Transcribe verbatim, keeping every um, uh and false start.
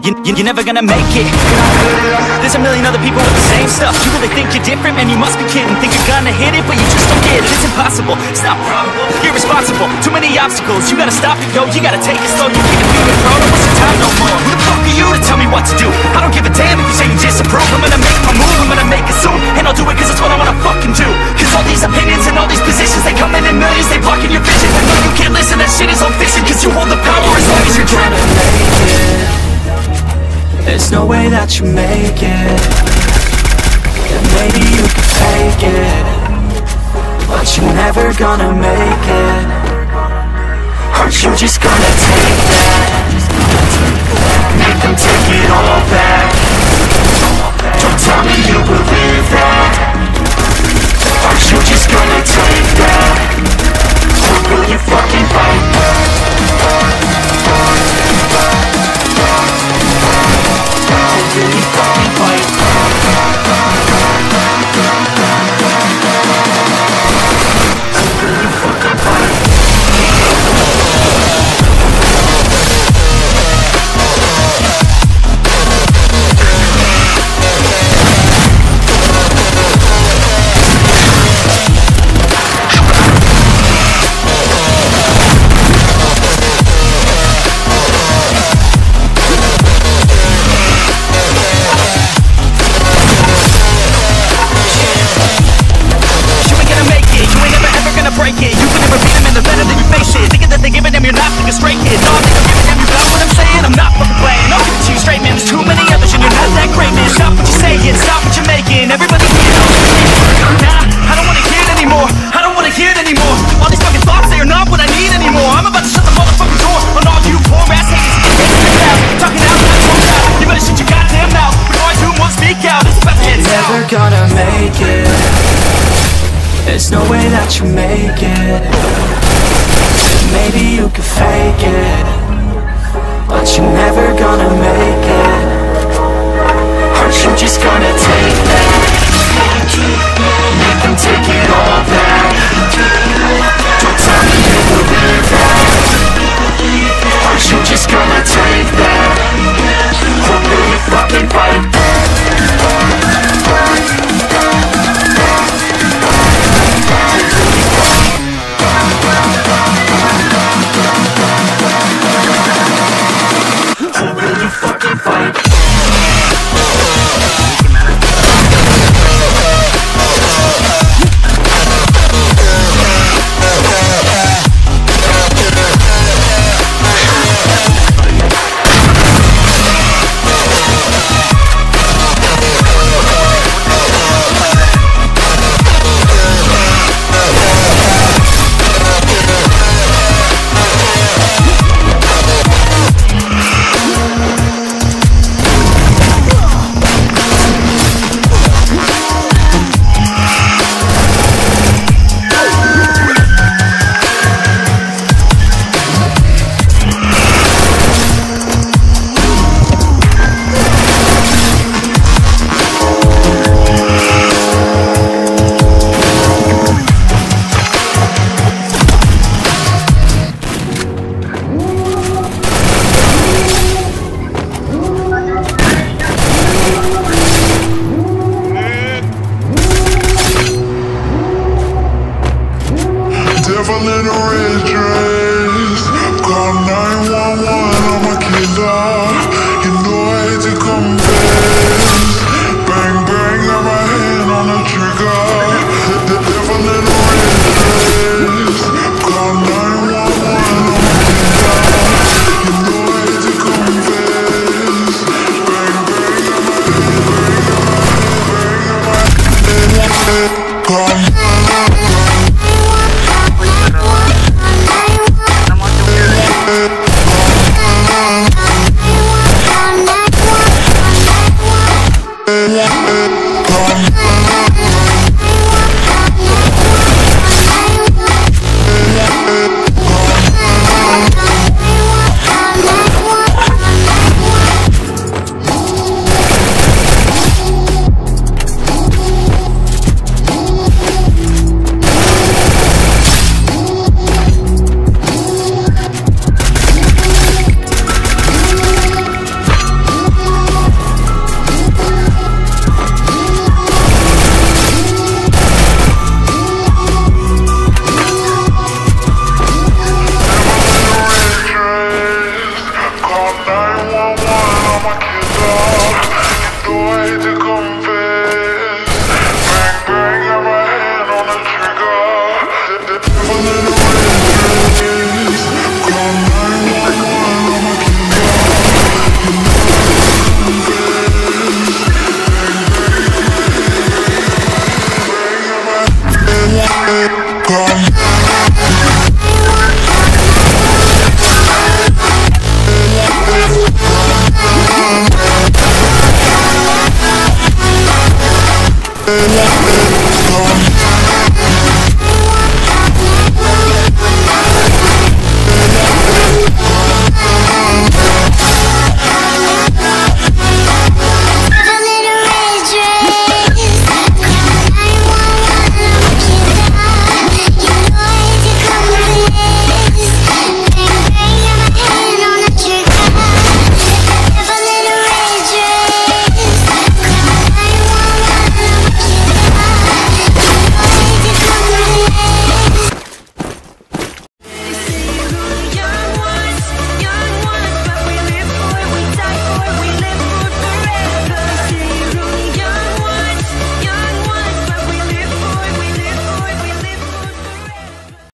you, you, you're never gonna make it. There's a million other people with the same stuff. You really think you're different? Man, you must be kidding. Think you're gonna hit it, but you just don't get it. It's impossible, it's not probable, irresponsible. Too many obstacles, you gotta stop and go. You gotta take it slow, you can't be a pro. Don't waste your time no more. Who the fuck are you to tell me what to do? I don't give a damn if you say you disapprove. I'm gonna make my move, I'm gonna make it soon. And I'll do it cause it's what I wanna fucking do. Cause all these opinions and all these positions, they come in in millions, they blocking your vision. I know you can't listen, that shit is all fiction. Cause you hold the power as long as you're trying to make it. There's no way that you make it. And maybe you can fake it, but you're never gonna make it. Aren't you just gonna take that? Make them take it all back. Don't tell me you believe that. Aren't you just gonna take that? Or will you fucking fight back? Will you fucking fight back? Will you fucking fight? Gonna make it. There's no way that you make it. Maybe you could fake it, but you're never gonna make it. Aren't you just gonna take that?